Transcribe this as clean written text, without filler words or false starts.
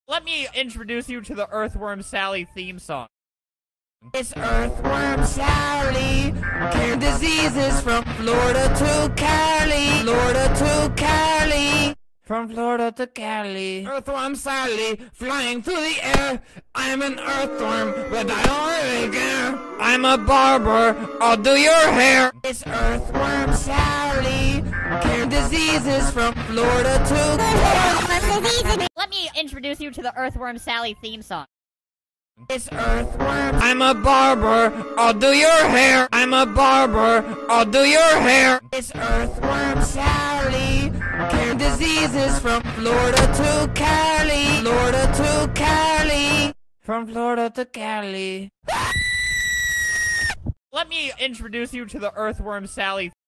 Let me introduce you to the Earthworm Sally theme song. It's Earthworm Sally, curing diseases from Florida to Cali, Florida to Cali, from Florida to Cali. Earthworm Sally, flying through the air. I'm an earthworm, but I don't really care. I'm a barber, I'll do your hair. It's Earthworm Sally, curing diseases from Florida to Cali. Let me introduce you to the Earthworm Sally theme song. It's Earthworm. I'm a barber, I'll do your hair. I'm a barber, I'll do your hair. It's Earthworm Sally, curing diseases from Florida to Cali, Florida to Cali, from Florida to Cali. Let me introduce you to the Earthworm Sally